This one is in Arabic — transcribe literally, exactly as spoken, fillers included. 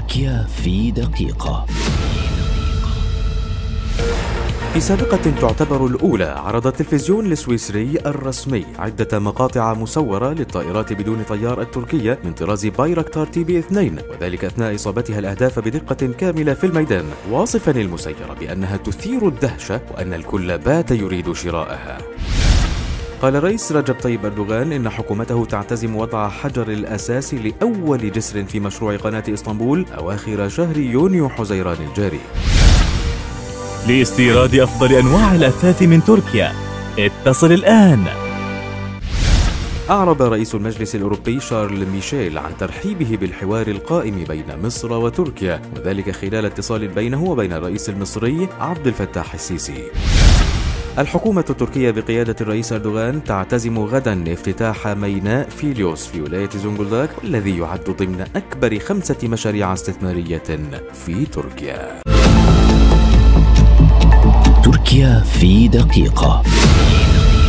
تركيا في دقيقة. في سابقة تعتبر الأولى، عرض التلفزيون السويسري الرسمي عدة مقاطع مصورة للطائرات بدون طيار التركية من طراز بايركتار تي بي اثنين، وذلك أثناء إصابتها الأهداف بدقة كاملة في الميدان، واصفا المسيرة بأنها تثير الدهشة وأن الكل بات يريد شراءها. قال الرئيس رجب طيب أردوغان إن حكومته تعتزم وضع حجر الأساس لأول جسر في مشروع قناة إسطنبول أواخر شهر يونيو حزيران الجاري. لاستيراد أفضل أنواع الأثاث من تركيا اتصل الآن. أعرب رئيس المجلس الأوروبي شارل ميشيل عن ترحيبه بالحوار القائم بين مصر وتركيا، وذلك خلال اتصال بينه وبين الرئيس المصري عبد الفتاح السيسي. الحكومة التركية بقيادة الرئيس أردوغان تعتزم غدا افتتاح ميناء فيليوس في ولاية زونغولداك، والذي يعد ضمن أكبر خمسة مشاريع استثمارية في تركيا. تركيا في دقيقة.